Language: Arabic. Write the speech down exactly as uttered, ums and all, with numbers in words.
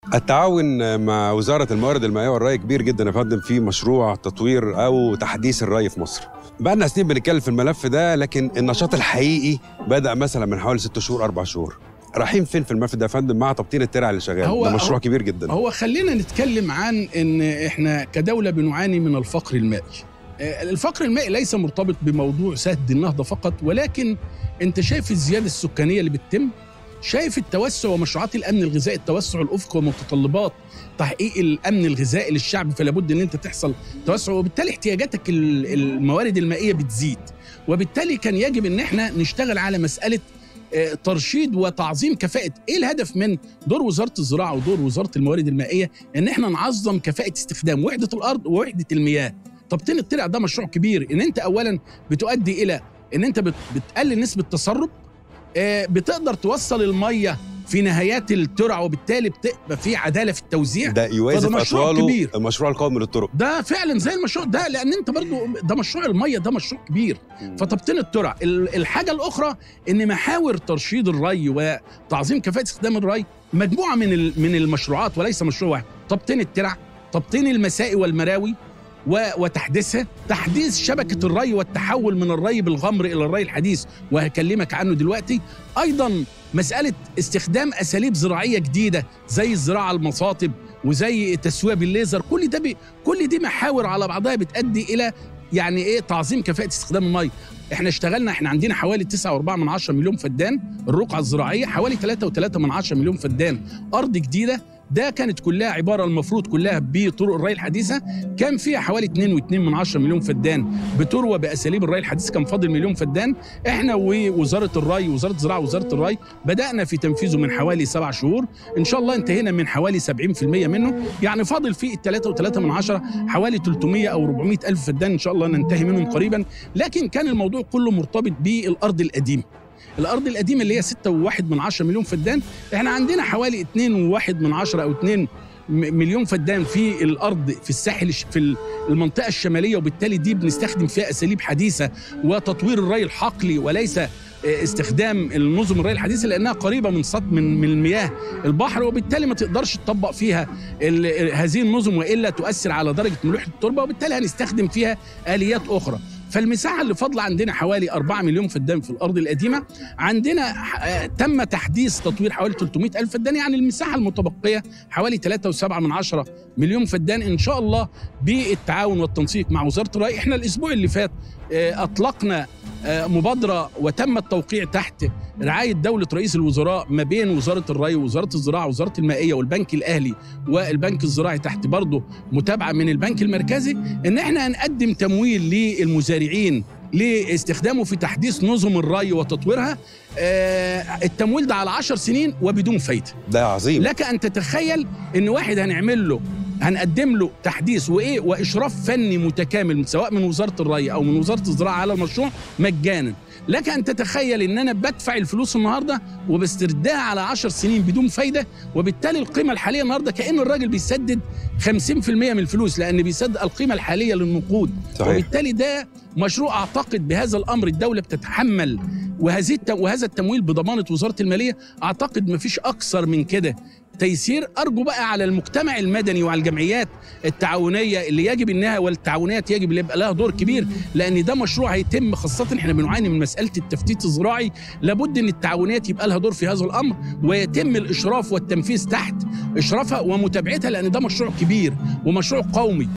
التعاون مع وزارة الموارد المائية والري كبير جدا يا فندم في مشروع تطوير أو تحديث الري في مصر. بقالنا سنين بنتكلم في الملف ده، لكن النشاط الحقيقي بدأ مثلا من حوالي ست شهور أربع شهور. رايحين فين في الملف ده يا فندم مع تبطين الترع اللي شغال؟ هو ده مشروع هو كبير جدا. هو خلينا نتكلم عن إن إحنا كدولة بنعاني من الفقر المائي. الفقر المائي ليس مرتبط بموضوع سد النهضة فقط، ولكن أنت شايف الزيادة السكانية اللي بتتم، شايف التوسع ومشروعات الامن الغذائي، التوسع الافقي ومتطلبات تحقيق الامن الغذائي للشعب، فلا بد ان انت تحصل توسع، وبالتالي احتياجاتك الموارد المائيه بتزيد. وبالتالي كان يجب ان احنا نشتغل على مساله ترشيد وتعظيم كفاءه. ايه الهدف من دور وزاره الزراعه ودور وزاره الموارد المائيه؟ ان احنا نعظم كفاءه استخدام وحده الارض ووحده المياه. تبطين الترع ده مشروع كبير، ان انت اولا بتؤدي الى ان انت بتقلل نسبه التسرب، بتقدر توصل الميه في نهايات الترع، وبالتالي بتبقى في عداله في التوزيع. ده يوازن اطواله المشروع القومي للطرق. ده فعلا زي المشروع ده، لان انت برضو ده مشروع الميه، ده مشروع كبير. فتبطين الترع. الحاجه الاخرى ان محاور ترشيد الري وتعظيم كفاءه استخدام الري مجموعه من من المشروعات وليس مشروع واحد. تبطين الترع، تبطين المسائي والمراوي وتحديثها، تحديث شبكة الري والتحول من الري بالغمر إلى الري الحديث وهكلمك عنه دلوقتي. أيضا مسألة استخدام أساليب زراعية جديدة زي الزراعة المصاطب وزي تسوية بالليزر. كل ده بي كل دي محاور على بعضها بتؤدي إلى يعني إيه تعظيم كفاءة استخدام المي. احنا اشتغلنا، احنا عندنا حوالي تسعة وأربعة من عشرة مليون فدان الرقعة الزراعية، حوالي ثلاثة وثلاثة من عشرة مليون فدان أرض جديدة. ده كانت كلها عباره المفروض كلها بطرق الري الحديثه، كان فيها حوالي اثنين وأثنين من عشرة مليون فدان بتروى باساليب الري الحديث، كان فاضل مليون فدان. احنا ووزاره الري ووزاره الزراعه ووزاره الري بدانا في تنفيذه من حوالي سبع شهور، ان شاء الله انتهينا من حوالي سبعين بالمئة منه، يعني فاضل فيه ثلاثة وثلاثة من عشرة حوالي ثلاثمئة او أربعمئة الف فدان ان شاء الله ننتهي منهم قريبا. لكن كان الموضوع كله مرتبط بالارض القديمه. الارض القديمه اللي هي ستة وواحد من عشرة مليون فدان، احنا عندنا حوالي اثنين وواحد من عشرة او اثنين مليون فدان في الارض في الساحل في المنطقه الشماليه، وبالتالي دي بنستخدم فيها اساليب حديثه وتطوير الري الحقلي وليس استخدام النظم الري الحديثه، لانها قريبه من سطح من من المياه البحر، وبالتالي ما تقدرش تطبق فيها هذه النظم والا تؤثر على درجه ملوحه التربه، وبالتالي هنستخدم فيها اليات اخرى. فالمساحه اللي فاضله عندنا حوالي أربعة مليون فدان في الارض القديمه، عندنا تم تحديث تطوير حوالي ثلاثمئة الف فدان، يعني المساحه المتبقيه حوالي ثلاثة وسبعة من عشرة مليون فدان. ان شاء الله بالتعاون والتنسيق مع وزاره الري، احنا الاسبوع اللي فات اطلقنا مبادره وتم التوقيع تحت رعايه دوله رئيس الوزراء ما بين وزاره الري ووزاره الزراعه ووزاره المائيه والبنك الاهلي والبنك الزراعي، تحت برضه متابعه من البنك المركزي، ان احنا هنقدم تمويل للمزارعين لاستخدامه في تحديث نظم الري وتطويرها. التمويل ده على عشر سنين وبدون فايده. ده عظيم. لك ان تتخيل ان واحد هنعمل له هنقدم له تحديث وايه واشراف فني متكامل سواء من وزاره الري او من وزاره الزراعه على المشروع مجانا. لك ان تتخيل ان انا بدفع الفلوس النهارده وبستردها على عشر سنين بدون فايده، وبالتالي القيمه الحاليه النهارده كأن الراجل بيسدد خمسين بالمئة من الفلوس، لان بيسدد القيمه الحاليه للنقود. صحيح. وبالتالي ده مشروع اعتقد بهذا الامر الدوله بتتحمل وهذه وهذا التمويل بضمانه وزاره الماليه، اعتقد ما فيش اكثر من كده تيسير. ارجو بقى على المجتمع المدني وعلى الجمعيات التعاونيه اللي يجب انها والتعاونات يجب ان يبقى لها دور كبير، لان ده مشروع هيتم، خاصه احنا بنعاني من مساله التفتيت الزراعي، لابد ان التعاونات يبقى لها دور في هذا الامر ويتم الاشراف والتنفيذ تحت اشرافها ومتابعتها، لان ده مشروع كبير ومشروع قومي.